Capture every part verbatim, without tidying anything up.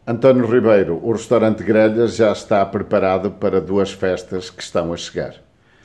António Ribeiro, o restaurante Grelhas já está preparado para duas festas que estão a chegar.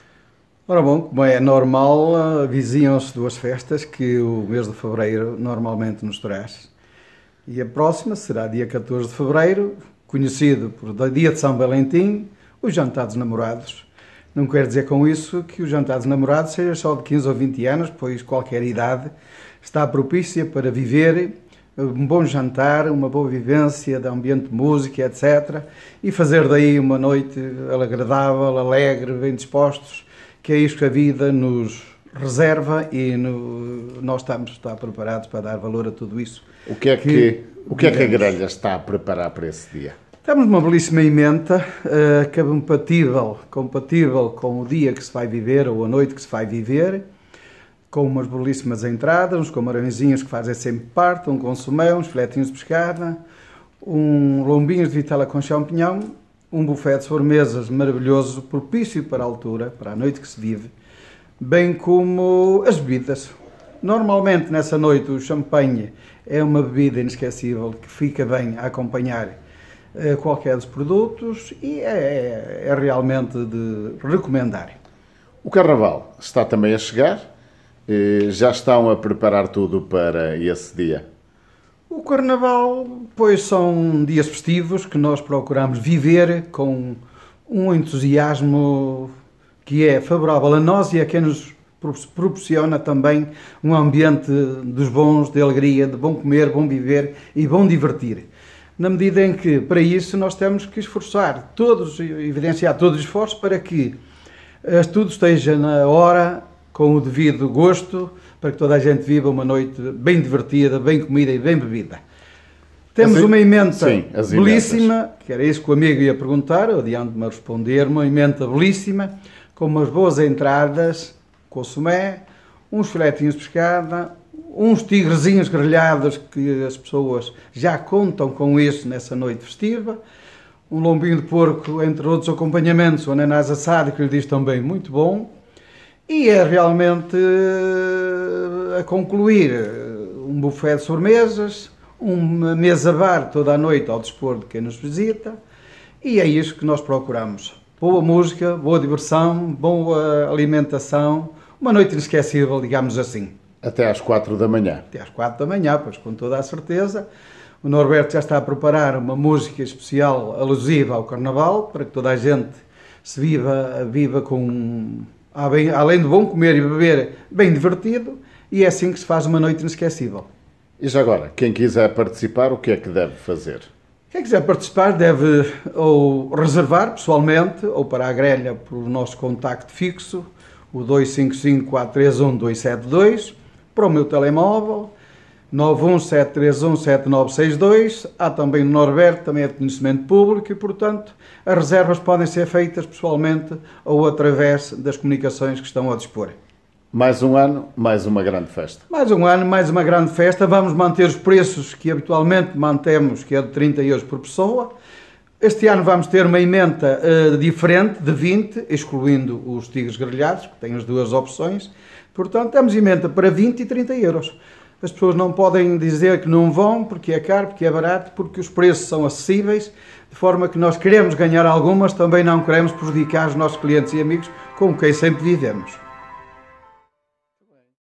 Ora bom, como é normal, avizinham-se duas festas que o mês de fevereiro normalmente nos traz. E a próxima será dia catorze de fevereiro, conhecido por dia de São Valentim, o Jantar dos Namorados. Não quer dizer com isso que o Jantar dos Namorados seja só de quinze ou vinte anos, pois qualquer idade está propícia para viver um bom jantar, uma boa vivência de ambiente de música, etcétera. E fazer daí uma noite agradável, alegre, bem dispostos, que é isso que a vida nos reserva e no, nós estamos está preparados para dar valor a tudo isso. O que é que, que, o que, é que a Grelha está a preparar para esse dia? Temos uma belíssima emenda, uh, compatível, compatível com o dia que se vai viver ou a noite que se vai viver, com umas belíssimas entradas, uns camarõezinhos que fazem sempre parte, um consomé, uns filetinhos de pescada, um lombinhos de vitela com champignon, um buffet de sobremesas maravilhoso, propício para a altura, para a noite que se vive, bem como as bebidas. Normalmente nessa noite o champanhe é uma bebida inesquecível que fica bem a acompanhar uh, qualquer dos produtos e é, é realmente de recomendar. O Carnaval está também a chegar. Já estão a preparar tudo para esse dia? O Carnaval, pois, são dias festivos que nós procuramos viver com um entusiasmo que é favorável a nós e a quem nos proporciona também um ambiente dos bons, de alegria, de bom comer, bom viver e bom divertir. Na medida em que, para isso, nós temos que esforçar todos, evidenciar todos os esforços para que tudo esteja na hora, com o devido gosto, para que toda a gente viva uma noite bem divertida, bem comida e bem bebida. Temos as, uma emenda sim, belíssima, que era isso que o amigo ia perguntar, eu adianto-me a responder, uma emenda belíssima, com umas boas entradas, consomé, uns filetinhos de pescada, uns tigrezinhos grelhados, que as pessoas já contam com isso nessa noite festiva, um lombinho de porco, entre outros acompanhamentos, o ananás assado, que lhe diz também muito bom. E é realmente a concluir um buffet de sobremesas, uma mesa bar toda a noite ao dispor de quem nos visita, e é isso que nós procuramos. Boa música, boa diversão, boa alimentação, uma noite inesquecível, digamos assim. Até às quatro da manhã. Até às quatro da manhã, pois com toda a certeza. O Norberto já está a preparar uma música especial alusiva ao Carnaval, para que toda a gente se viva, viva com... além de bom comer e beber, bem divertido, e é assim que se faz uma noite inesquecível. E já agora, quem quiser participar, o que é que deve fazer? Quem quiser participar deve ou reservar pessoalmente, ou para a grelha pelo nosso contacto fixo, o dois cinco cinco, quatro três um, dois sete dois, para o meu telemóvel, nove um sete três um, sete nove seis dois, há também o Norberto, também é de conhecimento público e, portanto, as reservas podem ser feitas pessoalmente ou através das comunicações que estão a dispor. Mais um ano, mais uma grande festa. Mais um ano, mais uma grande festa. Vamos manter os preços que habitualmente mantemos, que é de trinta euros por pessoa. Este ano vamos ter uma emenda uh, diferente, de vinte, excluindo os tigres grelhados, que têm as duas opções. Portanto, temos emenda para vinte e trinta euros. As pessoas não podem dizer que não vão, porque é caro, porque é barato, porque os preços são acessíveis, de forma que nós queremos ganhar algumas, também não queremos prejudicar os nossos clientes e amigos com quem sempre vivemos.